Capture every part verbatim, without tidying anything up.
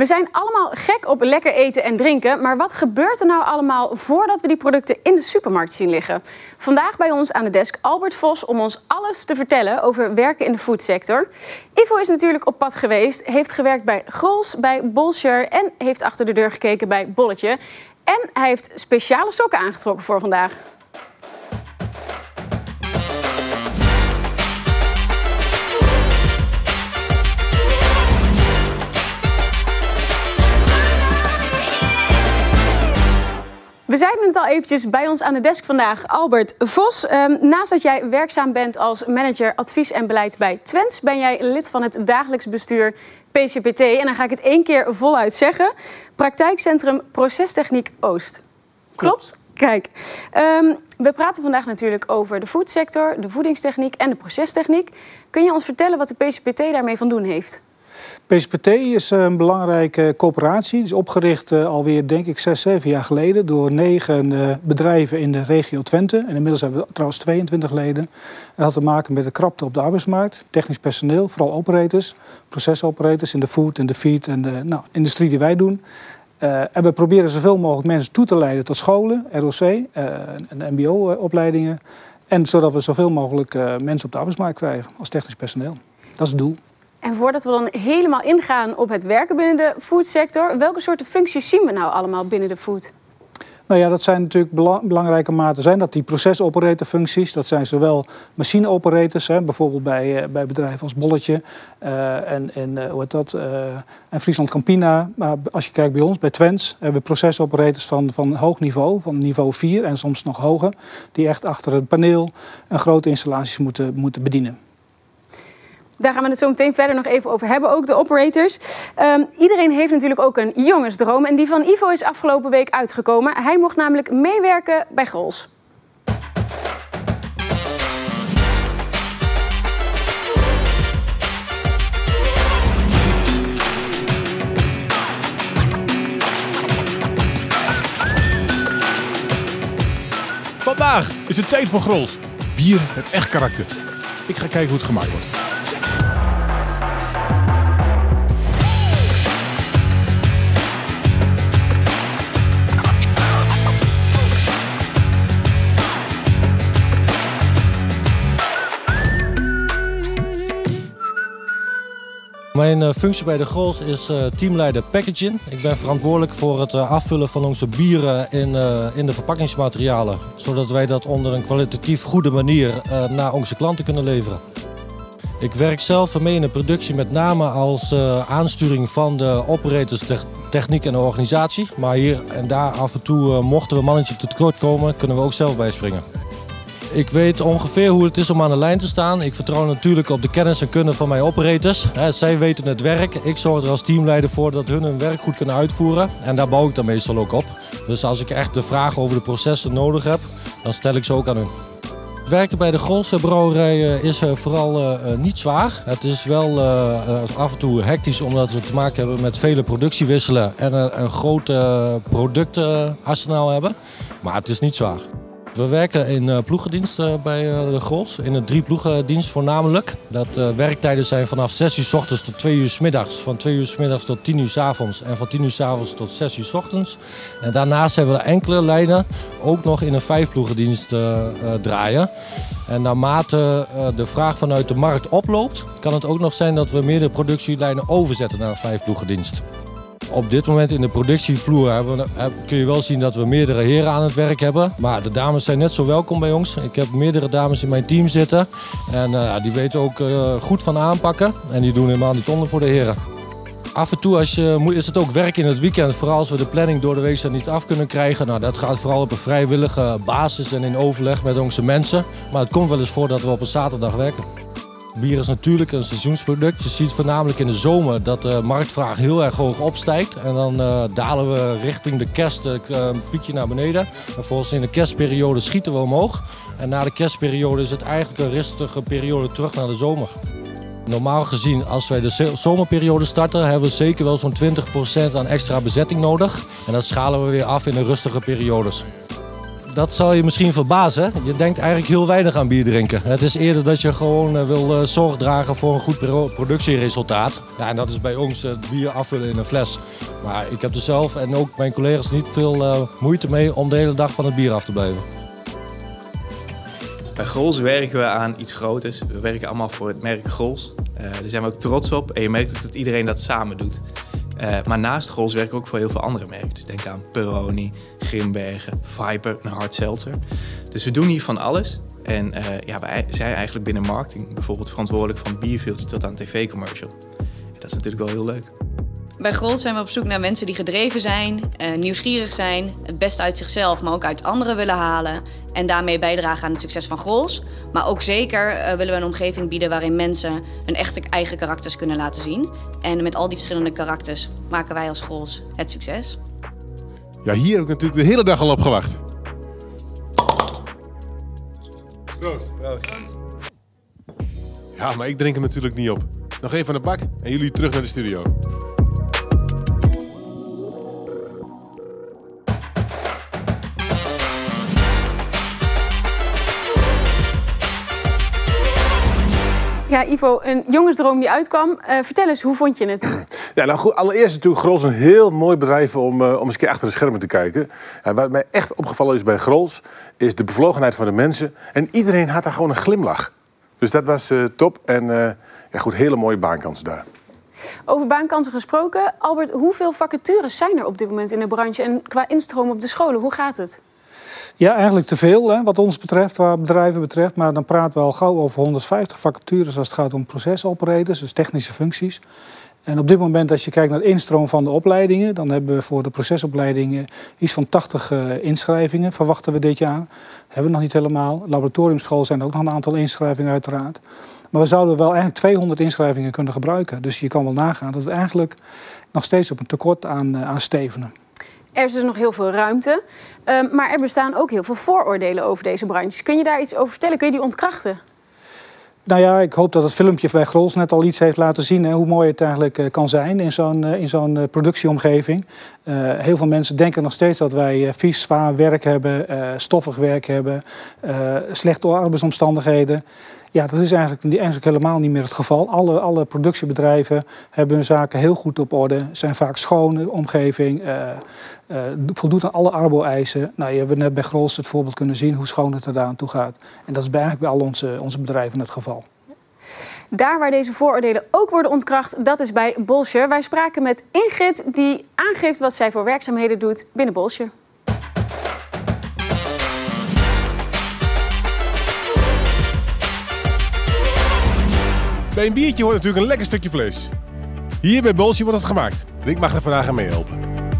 We zijn allemaal gek op lekker eten en drinken, maar wat gebeurt er nou allemaal voordat we die producten in de supermarkt zien liggen? Vandaag bij ons aan de desk Albert Vos om ons alles te vertellen over werken in de foodsector. Ivo is natuurlijk op pad geweest, heeft gewerkt bij Grols, bij Bolscher en heeft achter de deur gekeken bij Bolletje. En hij heeft speciale sokken aangetrokken voor vandaag. We zeiden het al eventjes bij ons aan de desk vandaag, Albert Vos. Um, naast dat jij werkzaam bent als manager advies en beleid bij Twents, ben jij lid van het dagelijks bestuur P C P T. En dan ga ik het één keer voluit zeggen. Praktijkcentrum Procestechniek Oost. Klopt? Kijk, um, we praten vandaag natuurlijk over de foodsector, de voedingstechniek en de procestechniek. Kun je ons vertellen wat de P C P T daarmee van doen heeft? P C P T is een belangrijke coöperatie. Die is opgericht uh, alweer, denk ik, zes, zeven jaar geleden door negen uh, bedrijven in de regio Twente. En inmiddels hebben we trouwens tweeëntwintig leden. Dat had te maken met de krapte op de arbeidsmarkt. Technisch personeel, vooral operators, procesoperators in de food en de feed en de nou, industrie die wij doen. Uh, en we proberen zoveel mogelijk mensen toe te leiden tot scholen, R O C uh, en M B O-opleidingen. En zodat we zoveel mogelijk uh, mensen op de arbeidsmarkt krijgen als technisch personeel. Dat is het doel. En voordat we dan helemaal ingaan op het werken binnen de foodsector, welke soorten functies zien we nou allemaal binnen de food? Nou ja, dat zijn natuurlijk bela belangrijke maten. Zijn dat die procesoperatorfuncties? Dat zijn zowel machineoperators, hè, bijvoorbeeld bij, uh, bij bedrijven als Bolletje uh, en, en, uh, hoe heet dat, uh, en Friesland Campina. Maar als je kijkt bij ons, bij Twents, hebben we procesoperators van, van hoog niveau, van niveau vier en soms nog hoger, die echt achter het paneel een grote installaties moeten, moeten bedienen. Daar gaan we het zo meteen verder nog even over hebben, ook de operators. Um, iedereen heeft natuurlijk ook een jongensdroom en die van Ivo is afgelopen week uitgekomen. Hij mocht namelijk meewerken bij Grols. Vandaag is het tijd voor Grols. Bier met echt karakter. Ik ga kijken hoe het gemaakt wordt. Mijn uh, functie bij de Grols is uh, teamleider packaging. Ik ben verantwoordelijk voor het uh, afvullen van onze bieren in, uh, in de verpakkingsmaterialen. Zodat wij dat onder een kwalitatief goede manier uh, naar onze klanten kunnen leveren. Ik werk zelf mee in de productie met name als uh, aansturing van de operators, te techniek en de organisatie. Maar hier en daar af en toe uh, mochten we mannetje tekort komen, kunnen we ook zelf bijspringen. Ik weet ongeveer hoe het is om aan de lijn te staan. Ik vertrouw natuurlijk op de kennis en kunde van mijn operators. Zij weten het werk. Ik zorg er als teamleider voor dat hun hun werk goed kunnen uitvoeren. En daar bouw ik dan meestal ook op. Dus als ik echt de vragen over de processen nodig heb, dan stel ik ze ook aan hun. Het werken bij de Grolse brouwerij is vooral uh, niet zwaar. Het is wel uh, af en toe hectisch omdat we te maken hebben met vele productiewisselen en uh, een groot uh, productarsenaal hebben. Maar het is niet zwaar. We werken in uh, ploegendienst uh, bij uh, de Grols, in een drie ploegendienst voornamelijk. Dat uh, werktijden zijn vanaf zes uur 's ochtends tot twee uur 's middags, van twee uur 's middags tot tien uur 's avonds en van tien uur 's avonds tot zes uur 's ochtends. En daarnaast hebben we enkele lijnen ook nog in een vijf ploegendienst uh, uh, draaien. En naarmate uh, de vraag vanuit de markt oploopt, kan het ook nog zijn dat we meerdere productielijnen overzetten naar een vijf ploegendienst. Op dit moment in de productievloer hebben we, kun je wel zien dat we meerdere heren aan het werk hebben. Maar de dames zijn net zo welkom bij ons. Ik heb meerdere dames in mijn team zitten. En uh, die weten ook uh, goed van aanpakken. En die doen helemaal niet onder voor de heren. Af en toe als je, is het ook werk in het weekend. Vooral als we de planning door de week niet af kunnen krijgen. Nou, dat gaat vooral op een vrijwillige basis en in overleg met onze mensen. Maar het komt wel eens voor dat we op een zaterdag werken. Bier is natuurlijk een seizoensproduct. Je ziet voornamelijk in de zomer dat de marktvraag heel erg hoog opstijgt. En dan uh, dalen we richting de kerst uh, een piekje naar beneden. En vervolgens in de kerstperiode schieten we omhoog. En na de kerstperiode is het eigenlijk een rustige periode terug naar de zomer. Normaal gezien, als wij de zomerperiode starten, hebben we zeker wel zo'n twintig procent aan extra bezetting nodig. En dat schalen we weer af in de rustige periodes. Dat zou je misschien verbazen. Je denkt eigenlijk heel weinig aan bier drinken. Het is eerder dat je gewoon uh, wil uh, zorg dragen voor een goed productieresultaat. Ja, en dat is bij ons het bier afvullen in een fles. Maar ik heb er zelf en ook mijn collega's niet veel uh, moeite mee om de hele dag van het bier af te blijven. Bij Grolsch werken we aan iets groters. We werken allemaal voor het merk Grolsch. Uh, daar zijn we ook trots op en je merkt dat iedereen dat samen doet. Uh, maar naast Grolsch werken we ook voor heel veel andere merken. Dus denk aan Peroni, Grimbergen, Viper en Hard Seltzer. Dus we doen hier van alles. En uh, ja, wij zijn eigenlijk binnen marketing bijvoorbeeld verantwoordelijk van bierfilter tot aan tv-commercial. En dat is natuurlijk wel heel leuk. Bij Grolsch zijn we op zoek naar mensen die gedreven zijn, uh, nieuwsgierig zijn, het beste uit zichzelf, maar ook uit anderen willen halen. En daarmee bijdragen aan het succes van Grolsch. Maar ook zeker uh, willen we een omgeving bieden waarin mensen hun echte eigen karakters kunnen laten zien. En met al die verschillende karakters maken wij als Grolsch het succes. Ja, hier heb ik natuurlijk de hele dag al op gewacht. Proost. Proost. Ja, maar ik drink hem natuurlijk niet op. Nog even aan de bak en jullie terug naar de studio. Ja, Ivo, een jongensdroom die uitkwam. Uh, vertel eens, hoe vond je het? Ja, nou goed, allereerst natuurlijk Grolsch een heel mooi bedrijf om, uh, om eens een keer achter de schermen te kijken. En wat mij echt opgevallen is bij Grolsch, is de bevlogenheid van de mensen. En iedereen had daar gewoon een glimlach. Dus dat was uh, top en uh, ja, goed, hele mooie baankansen daar. Over baankansen gesproken. Albert, hoeveel vacatures zijn er op dit moment in de branche? En qua instroom op de scholen, hoe gaat het? Ja, eigenlijk te veel hè, wat ons betreft, wat bedrijven betreft. Maar dan praten we al gauw over honderdvijftig vacatures als het gaat om procesoperators, dus technische functies. En op dit moment, als je kijkt naar de instroom van de opleidingen, dan hebben we voor de procesopleidingen iets van tachtig uh, inschrijvingen, verwachten we dit jaar. Dat hebben we nog niet helemaal. Laboratoriumschool zijn ook nog een aantal inschrijvingen uiteraard. Maar we zouden wel eigenlijk tweehonderd inschrijvingen kunnen gebruiken. Dus je kan wel nagaan dat we eigenlijk nog steeds op een tekort aan, uh, aan stevenen. Er is dus nog heel veel ruimte, um, maar er bestaan ook heel veel vooroordelen over deze branche. Kun je daar iets over vertellen? Kun je die ontkrachten? Nou ja, ik hoop dat het filmpje bij Grolsch net al iets heeft laten zien, hè, hoe mooi het eigenlijk uh, kan zijn in zo'n uh, in zo'n uh, productieomgeving. Uh, heel veel mensen denken nog steeds dat wij uh, vies, zwaar werk hebben, uh, stoffig werk hebben, uh, slechte arbeidsomstandigheden. Ja, dat is eigenlijk, eigenlijk helemaal niet meer het geval. Alle, alle productiebedrijven hebben hun zaken heel goed op orde. Zijn vaak schone omgeving. Uh, uh, voldoet aan alle arbo-eisen. Nou, je hebt net bij Grolsch het voorbeeld kunnen zien hoe schoon het er daar aan toe gaat. En dat is bij, eigenlijk bij al onze, onze bedrijven het geval. Daar waar deze vooroordelen ook worden ontkracht, dat is bij Bolsje. Wij spraken met Ingrid die aangeeft wat zij voor werkzaamheden doet binnen Bolsje. Bij een biertje hoort natuurlijk een lekker stukje vlees. Hier bij Bolsje wordt het gemaakt. En ik mag er vandaag aan meehelpen.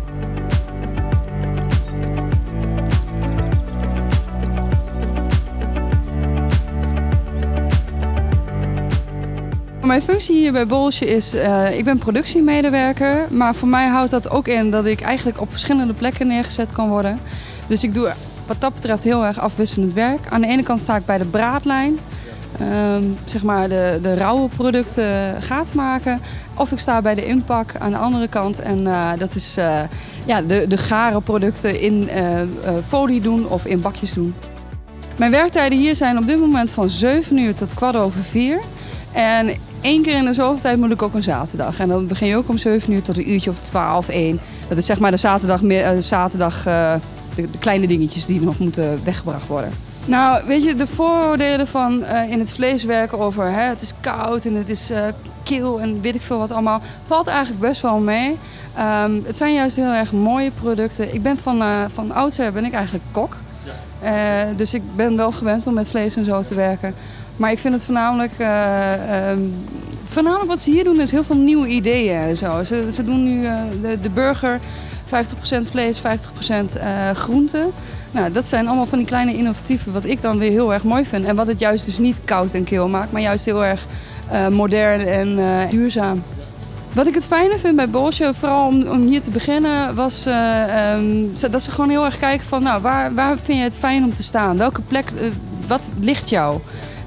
Mijn functie hier bij Bolsje is, uh, ik ben productiemedewerker. Maar voor mij houdt dat ook in dat ik eigenlijk op verschillende plekken neergezet kan worden. Dus ik doe wat dat betreft heel erg afwisselend werk. Aan de ene kant sta ik bij de braadlijn. Um, zeg maar de, de rauwe producten gaten maken. Of ik sta bij de inpak aan de andere kant. En uh, dat is uh, ja, de, de gare producten in uh, uh, folie doen of in bakjes doen. Mijn werktijden hier zijn op dit moment van zeven uur tot kwart over vier. En één keer in de zoveel tijd moet ik ook een zaterdag. En dan begin je ook om zeven uur tot een uurtje of twaalf, één. Dat is zeg maar de zaterdag, uh, zaterdag uh, de, de kleine dingetjes die nog moeten weggebracht worden. Nou, weet je, de vooroordelen van uh, in het vlees werken over hè, het is koud en het is uh, kil en weet ik veel wat allemaal, valt eigenlijk best wel mee. Um, het zijn juist heel erg mooie producten. Ik ben van, uh, van oudsher ben ik eigenlijk kok. Uh, dus ik ben wel gewend om met vlees en zo te werken. Maar ik vind het voornamelijk, uh, um, voornamelijk wat ze hier doen is heel veel nieuwe ideeën en zo. Ze, ze doen nu uh, de, de burger, vijftig procent vlees, vijftig procent uh, groente. Nou, dat zijn allemaal van die kleine innovatieven wat ik dan weer heel erg mooi vind. En wat het juist dus niet koud en kil maakt, maar juist heel erg uh, modern en uh, duurzaam. Wat ik het fijne vind bij Bolsje, vooral om, om hier te beginnen, was uh, um, dat ze gewoon heel erg kijken van nou, waar, waar vind je het fijn om te staan? Welke plek, uh, wat ligt jou?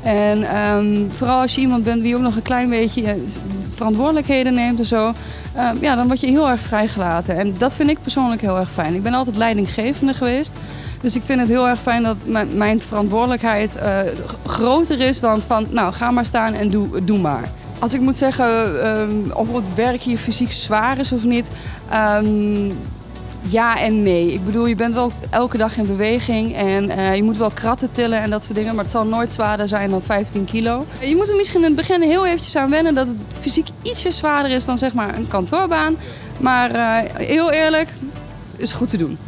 En um, vooral als je iemand bent die ook nog een klein beetje verantwoordelijkheden neemt en zo, um, ja, dan word je heel erg vrijgelaten. En dat vind ik persoonlijk heel erg fijn. Ik ben altijd leidinggevende geweest. Dus ik vind het heel erg fijn dat mijn verantwoordelijkheid uh, groter is dan van, nou, ga maar staan en doe, doe maar. Als ik moet zeggen um, of het werk hier fysiek zwaar is of niet, um, ja en nee. Ik bedoel, je bent wel elke dag in beweging en uh, je moet wel kratten tillen en dat soort dingen, maar het zal nooit zwaarder zijn dan vijftien kilo. Je moet er misschien in het begin heel eventjes aan wennen dat het fysiek ietsje zwaarder is dan zeg maar een kantoorbaan. Maar uh, heel eerlijk, is goed te doen.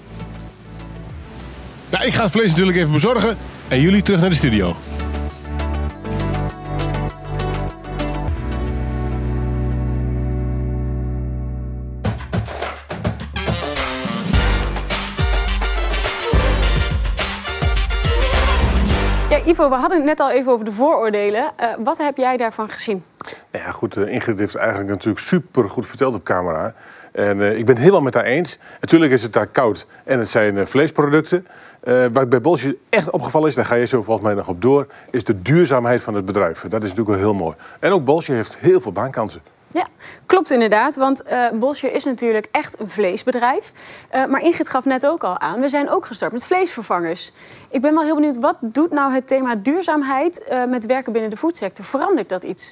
Nou, ik ga het vlees natuurlijk even bezorgen en jullie terug naar de studio. Ja, Ivo, we hadden het net al even over de vooroordelen. Uh, wat heb jij daarvan gezien? Nou ja, goed, uh, Ingrid heeft eigenlijk natuurlijk super goed verteld op camera. En uh, ik ben het helemaal met haar eens. Natuurlijk is het daar koud en het zijn uh, vleesproducten. Uh, wat bij Bolsje echt opgevallen is, daar ga je zo volgens mij nog op door, is de duurzaamheid van het bedrijf. Dat is natuurlijk wel heel mooi. En ook Bolsje heeft heel veel baankansen. Ja, klopt inderdaad, want uh, Bolsje is natuurlijk echt een vleesbedrijf. Uh, maar Ingrid gaf net ook al aan, we zijn ook gestart met vleesvervangers. Ik ben wel heel benieuwd, wat doet nou het thema duurzaamheid uh, met werken binnen de foodsector? Verandert dat iets?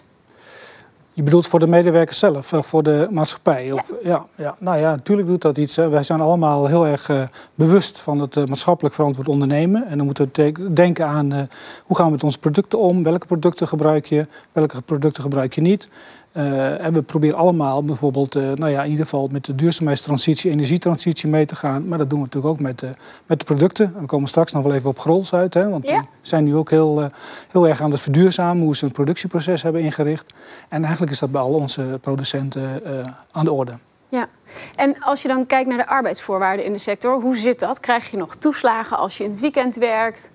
Je bedoelt voor de medewerkers zelf, voor de maatschappij? Of, ja. Ja, ja. Nou ja, natuurlijk doet dat iets. Hè. Wij zijn allemaal heel erg uh, bewust van het uh, maatschappelijk verantwoord ondernemen. En dan moeten we denken aan uh, hoe gaan we met onze producten om? Welke producten gebruik je? Welke producten gebruik je niet? Uh, en we proberen allemaal bijvoorbeeld, uh, nou ja, in ieder geval met de duurzaamheidstransitie, energietransitie mee te gaan. Maar dat doen we natuurlijk ook met, uh, met de producten. We komen straks nog wel even op Grolsch uit, hè, want ja. die zijn nu ook heel, uh, heel erg aan het verduurzamen, hoe ze een productieproces hebben ingericht. En eigenlijk is dat bij al onze producenten uh, aan de orde. Ja, en als je dan kijkt naar de arbeidsvoorwaarden in de sector, hoe zit dat? Krijg je nog toeslagen als je in het weekend werkt?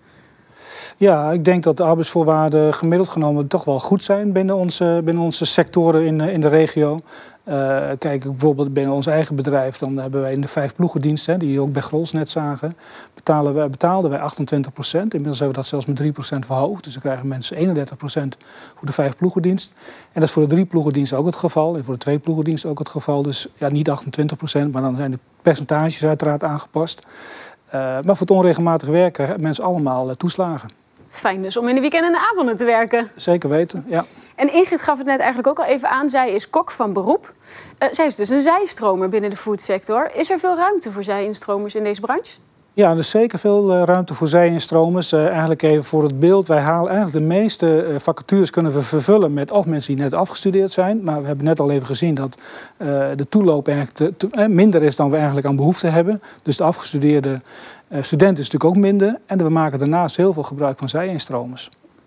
Ja, ik denk dat de arbeidsvoorwaarden gemiddeld genomen toch wel goed zijn binnen onze, binnen onze sectoren in, in de regio. Uh, kijk, bijvoorbeeld binnen ons eigen bedrijf, dan hebben wij in de vijf ploegendienst, hè, die je ook bij Grolsch net zagen, betalen wij, betaalden wij achtentwintig procent. Inmiddels hebben we dat zelfs met drie procent verhoogd. Dus dan krijgen mensen eenendertig procent voor de vijf ploegendienst. En dat is voor de drie ploegendienst ook het geval. En voor de twee ploegendienst ook het geval. Dus ja, niet achtentwintig procent, maar dan zijn de percentages uiteraard aangepast. Uh, maar voor het onregelmatig werk krijgen mensen allemaal uh, toeslagen. Fijn dus om in de weekend en de avonden te werken. Zeker weten, ja. En Ingrid gaf het net eigenlijk ook al even aan. Zij is kok van beroep. Uh, zij is dus een zijstromer binnen de foodsector. Is er veel ruimte voor zij-instromers in deze branche? Ja, er is zeker veel uh, ruimte voor zij-instromers. Uh, eigenlijk even voor het beeld. Wij halen eigenlijk de meeste uh, vacatures kunnen we vervullen met of mensen die net afgestudeerd zijn. Maar we hebben net al even gezien dat uh, de toeloop eigenlijk te, te, uh, minder is dan we eigenlijk aan behoefte hebben. Dus de afgestudeerde uh, studenten is natuurlijk ook minder. En we maken daarnaast heel veel gebruik van zij-instromers.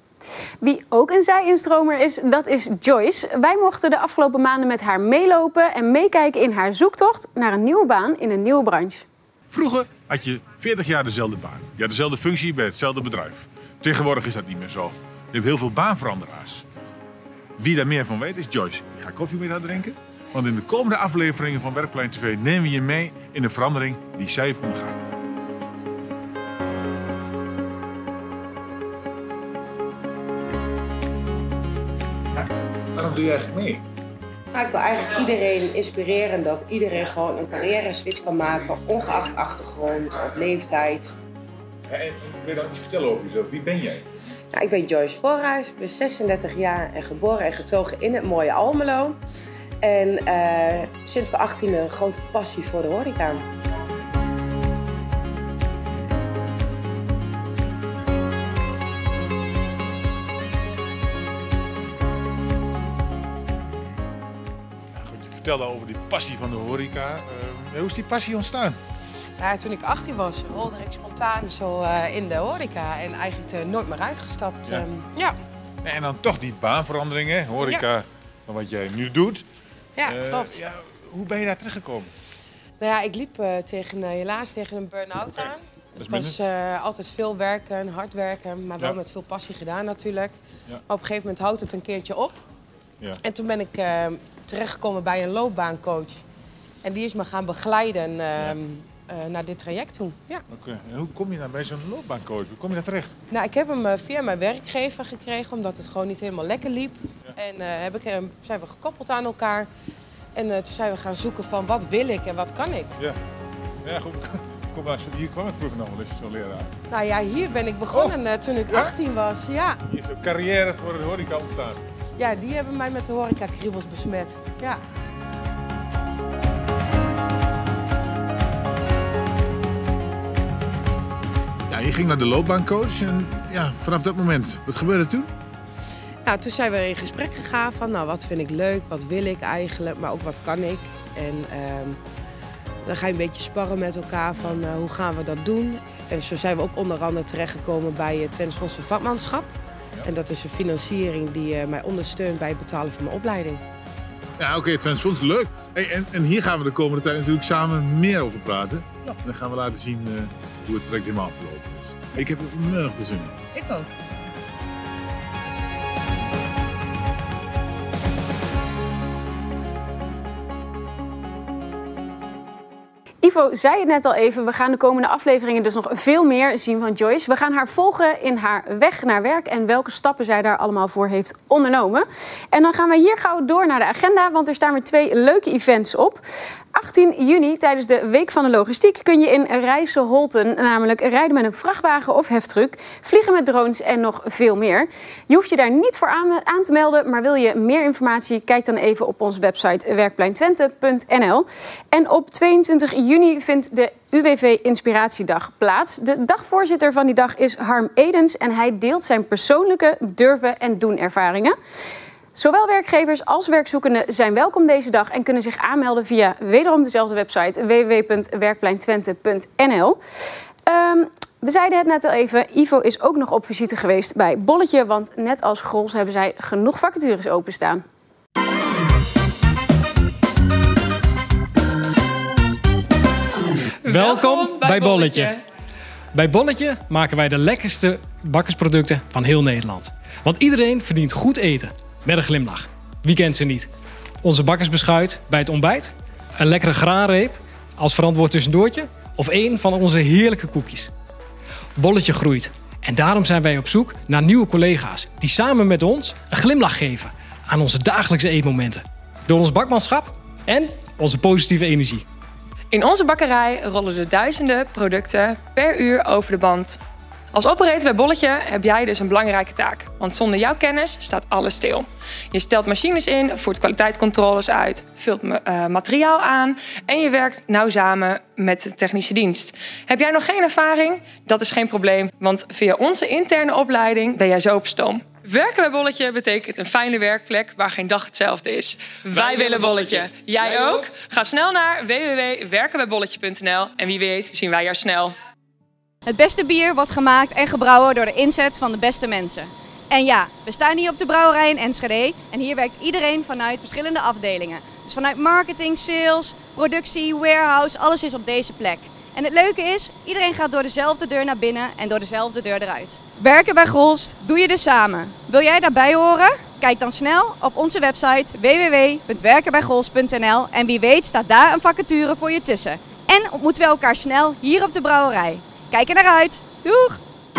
Wie ook een zij-instromer is, dat is Joyce. Wij mochten de afgelopen maanden met haar meelopen en meekijken in haar zoektocht naar een nieuwe baan in een nieuwe branche. Vroeger had je veertig jaar dezelfde baan. Je had dezelfde functie bij hetzelfde bedrijf. Tegenwoordig is dat niet meer zo. Je hebt heel veel baanveranderaars. Wie daar meer van weet is Joyce. Ik ga koffie met haar drinken. Want in de komende afleveringen van Werkplein T V nemen we je mee in de verandering die zij heeft ondergaan. Waarom doe je eigenlijk mee? Nou, ik wil eigenlijk iedereen inspireren dat iedereen gewoon een carrière switch kan maken, ongeacht achtergrond of leeftijd. Ja, en kun je dan iets vertellen over jezelf? Wie ben jij? Nou, ik ben Joyce Voorhuis, ik ben zesendertig jaar en geboren en getogen in het mooie Almelo. En uh, sinds mijn achttiende een grote passie voor de horeca. Vertel over die passie van de horeca. Uh, hoe is die passie ontstaan? Ja, toen ik achttien was, rolde ik spontaan zo uh, in de horeca en eigenlijk uh, nooit meer uitgestapt. Ja. Um, ja. En dan toch die baanveranderingen, horeca, ja. van wat jij nu doet. Ja, uh, klopt. Ja, hoe ben je daar terechtgekomen? Nou ja, ik liep uh, tegen, uh, helaas tegen een burn-out okay. aan. Het was uh, altijd veel werken, hard werken, maar wel ja. met veel passie gedaan natuurlijk. Ja. Maar op een gegeven moment houdt het een keertje op. Ja. En toen ben ik uh, terechtgekomen bij een loopbaancoach. En die is me gaan begeleiden uh, ja. uh, naar dit traject toe. Ja. Okay. En hoe kom je dan bij zo'n loopbaancoach? Hoe kom je daar terecht? Nou, ik heb hem uh, via mijn werkgever gekregen, omdat het gewoon niet helemaal lekker liep. Ja. En uh, heb ik, uh, zijn we gekoppeld aan elkaar. En uh, toen zijn we gaan zoeken van wat wil ik en wat kan ik. Ja, ja goed. Kom maar, hier kwam ik vroeger nog wel eens zo'n leraar. Nou ja, hier ben ik begonnen oh. uh, toen ik ja? achttien was. Ja. Hier is een carrière voor de horeca ontstaan. Ja, die hebben mij met de horeca-kriebels besmet. Ja. Ja, je ging naar de loopbaancoach en ja, vanaf dat moment, wat gebeurde toen? Nou, toen zijn we in gesprek gegaan van, nou, wat vind ik leuk, wat wil ik eigenlijk, maar ook wat kan ik. En uh, dan ga je een beetje sparren met elkaar van uh, hoe gaan we dat doen. En zo zijn we ook onder andere terechtgekomen bij het Twents Fonds voor Vakmanschap. Ja. En dat is een financiering die uh, mij ondersteunt bij het betalen van mijn opleiding. Ja, oké, okay, Twents Fonds, leuk. Hey, en, en hier gaan we de komende tijd natuurlijk samen meer over praten. Ja. Dan gaan we laten zien uh, hoe het traject helemaal verlopen is. Ik heb er enorm veel zin in. Ik ook. Ivo zei het net al even, we gaan de komende afleveringen dus nog veel meer zien van Joyce. We gaan haar volgen in haar weg naar werk en welke stappen zij daar allemaal voor heeft ondernomen. En dan gaan we hier gauw door naar de agenda, want er staan weer twee leuke events op. achttien juni, tijdens de Week van de Logistiek, kun je in Rijsselholten namelijk rijden met een vrachtwagen of heftruck, vliegen met drones en nog veel meer. Je hoeft je daar niet voor aan, aan te melden, maar wil je meer informatie, kijk dan even op onze website werkpleintwente punt n l. En op tweeëntwintig juni vindt de U W V Inspiratiedag plaats. De dagvoorzitter van die dag is Harm Edens en hij deelt zijn persoonlijke durven en doen ervaringen. Zowel werkgevers als werkzoekenden zijn welkom deze dag en kunnen zich aanmelden via wederom dezelfde website w w w punt werkpleintwente punt n l. Um, we zeiden het net al even, Ivo is ook nog op visite geweest bij Bolletje, want net als Grols hebben zij genoeg vacatures openstaan. Welkom bij Bolletje. Bij Bolletje maken wij de lekkerste bakkersproducten van heel Nederland. Want iedereen verdient goed eten. Met een glimlach. Wie kent ze niet? Onze bakkersbeschuit bij het ontbijt. Een lekkere graanreep als verantwoord tussendoortje. Of één van onze heerlijke koekjes. Bolletje groeit. En daarom zijn wij op zoek naar nieuwe collega's. Die samen met ons een glimlach geven aan onze dagelijkse eetmomenten. Door ons bakmanschap en onze positieve energie. In onze bakkerij rollen er duizenden producten per uur over de band. Als operator bij Bolletje heb jij dus een belangrijke taak. Want zonder jouw kennis staat alles stil. Je stelt machines in, voert kwaliteitscontroles uit, vult uh, materiaal aan en je werkt nauw samen met de technische dienst. Heb jij nog geen ervaring? Dat is geen probleem, want via onze interne opleiding ben jij zo op stoom. Werken bij Bolletje betekent een fijne werkplek waar geen dag hetzelfde is. Wij, Wij willen Bolletje. Bolletje. Jij, Jij ook? ook? Ga snel naar w w w punt werken bij bolletje punt n l en wie weet zien wij jou snel. Het beste bier wordt gemaakt en gebrouwen door de inzet van de beste mensen. En ja, we staan hier op de brouwerij in Enschede en hier werkt iedereen vanuit verschillende afdelingen. Dus vanuit marketing, sales, productie, warehouse, alles is op deze plek. En het leuke is, iedereen gaat door dezelfde deur naar binnen en door dezelfde deur eruit. Werken bij Grols doe je dus samen. Wil jij daarbij horen? Kijk dan snel op onze website w w w punt werken bij grols punt n l en wie weet staat daar een vacature voor je tussen. En ontmoeten we elkaar snel hier op de brouwerij. Kijk er naar uit. Doeg!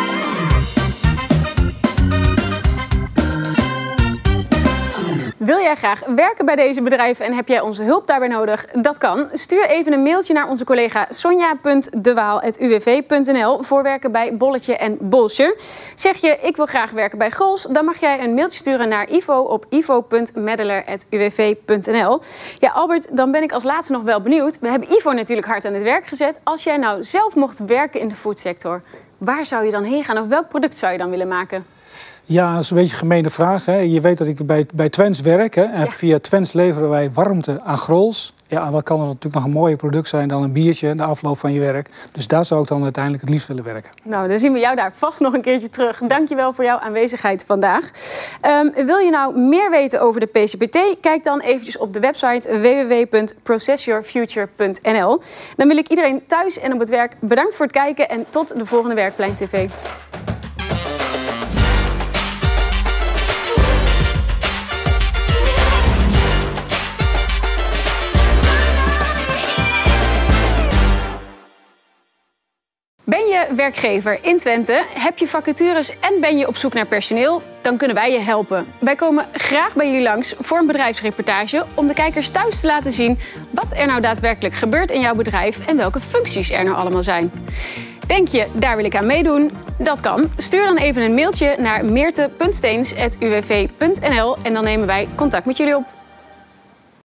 Wil jij graag werken bij deze bedrijven en heb jij onze hulp daarbij nodig? Dat kan. Stuur even een mailtje naar onze collega sonja punt de waal apenstaartje u w v punt n l voor werken bij Bolletje en Bolsje. Zeg je, ik wil graag werken bij Grols, dan mag jij een mailtje sturen naar Ivo op ivo punt meddeler apenstaartje u w v punt n l. Ja, Albert, dan ben ik als laatste nog wel benieuwd. We hebben Ivo natuurlijk hard aan het werk gezet. Als jij nou zelf mocht werken in de foodsector, waar zou je dan heen gaan of welk product zou je dan willen maken? Ja, dat is een beetje een gemene vraag. Hè. Je weet dat ik bij, bij Twents werk. Hè. En ja. Via Twents leveren wij warmte aan Grols. Ja, en wat kan er natuurlijk nog een mooier product zijn dan een biertje, de afloop van je werk. Dus daar zou ik dan uiteindelijk het liefst willen werken. Nou, dan zien we jou daar vast nog een keertje terug. Dankjewel voor jouw aanwezigheid vandaag. Um, wil je nou meer weten over de P C B T? Kijk dan eventjes op de website w w w punt process your future punt n l. Dan wil ik iedereen thuis en op het werk bedankt voor het kijken en tot de volgende Werkplein T V. je werkgever in Twente? Heb je vacatures en ben je op zoek naar personeel? Dan kunnen wij je helpen. Wij komen graag bij jullie langs voor een bedrijfsreportage om de kijkers thuis te laten zien wat er nou daadwerkelijk gebeurt in jouw bedrijf en welke functies er nou allemaal zijn. Denk je, daar wil ik aan meedoen? Dat kan. Stuur dan even een mailtje naar meerte punt steens apenstaartje u w v punt n l en dan nemen wij contact met jullie op.